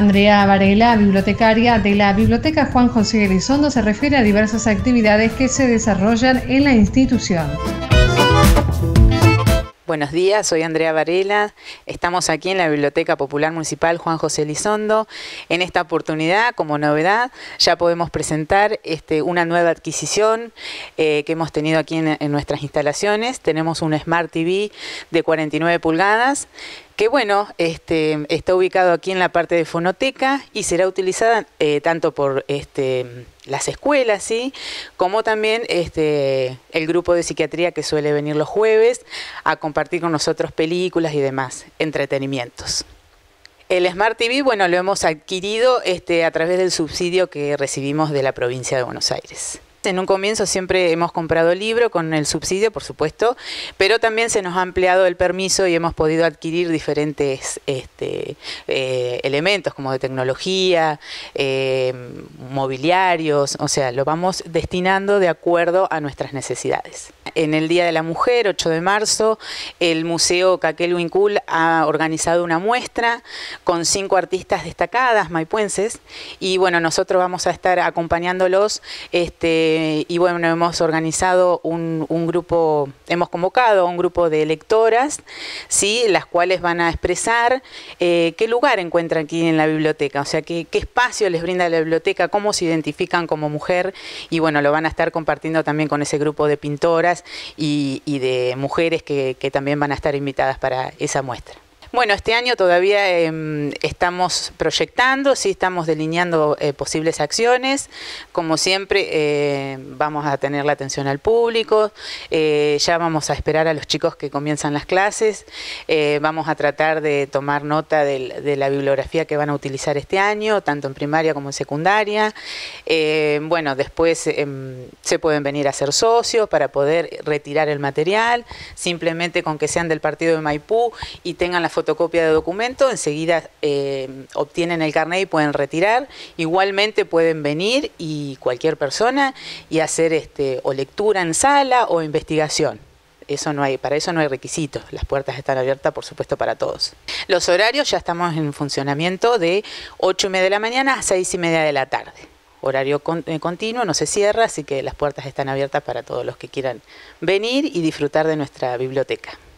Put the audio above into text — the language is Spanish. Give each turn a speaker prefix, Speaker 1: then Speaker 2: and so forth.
Speaker 1: Andrea Varela, bibliotecaria de la Biblioteca Juan José Elizondo, se refiere a diversas actividades que se desarrollan en la institución.
Speaker 2: Buenos días, soy Andrea Varela. Estamos aquí en la Biblioteca Popular Municipal Juan José Elizondo. En esta oportunidad, como novedad, ya podemos presentar una nueva adquisición que hemos tenido aquí en nuestras instalaciones. Tenemos un Smart TV de 49 pulgadas que bueno, está ubicado aquí en la parte de fonoteca y será utilizada tanto por las escuelas, ¿sí?, como también el grupo de psiquiatría que suele venir los jueves a compartir con nosotros películas y demás entretenimientos. El Smart TV, bueno, lo hemos adquirido a través del subsidio que recibimos de la provincia de Buenos Aires. En un comienzo siempre hemos comprado libro con el subsidio, por supuesto, pero también se nos ha ampliado el permiso y hemos podido adquirir diferentes elementos como de tecnología, mobiliarios, o sea, lo vamos destinando de acuerdo a nuestras necesidades. En el Día de la Mujer, 8 de marzo, el Museo Caquel Huincul ha organizado una muestra con 5 artistas destacadas maipuenses y bueno, nosotros vamos a estar acompañándolos y bueno, hemos organizado un grupo, hemos convocado a un grupo de lectoras, ¿sí?, las cuales van a expresar qué lugar encuentran aquí en la biblioteca, o sea, qué espacio les brinda la biblioteca, cómo se identifican como mujer y bueno, lo van a estar compartiendo también con ese grupo de pintoras y de mujeres que también van a estar invitadas para esa muestra. Bueno, este año todavía estamos proyectando, sí, estamos delineando posibles acciones. Como siempre, vamos a tener la atención al público, ya vamos a esperar a los chicos que comienzan las clases, vamos a tratar de tomar nota de la bibliografía que van a utilizar este año, tanto en primaria como en secundaria. Bueno, después se pueden venir a ser socios para poder retirar el material, simplemente con que sean del partido de Maipú y tengan la fotocopia de documento, enseguida obtienen el carnet y pueden retirar. Igualmente pueden venir y cualquier persona y hacer o lectura en sala o investigación. Eso no hay, para eso no hay requisitos, las puertas están abiertas por supuesto para todos. Los horarios ya estamos en funcionamiento de 8:30 de la mañana a 6:30 de la tarde. Horario continuo, no se cierra, así que las puertas están abiertas para todos los que quieran venir y disfrutar de nuestra biblioteca.